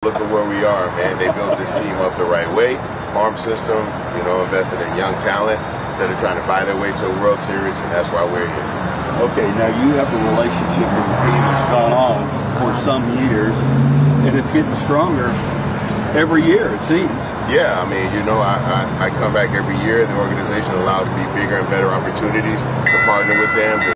look at where we are, man. They built this team up the right way. Farm system, you know, invested in young talent instead of trying to buy their way to a World Series, and that's why we're here. Okay, now you have a relationship with the team that's gone on for some years, and it's getting stronger every year, it seems. Yeah, I mean, you know, I come back every year. The organization allows me bigger and better opportunities to partner with them.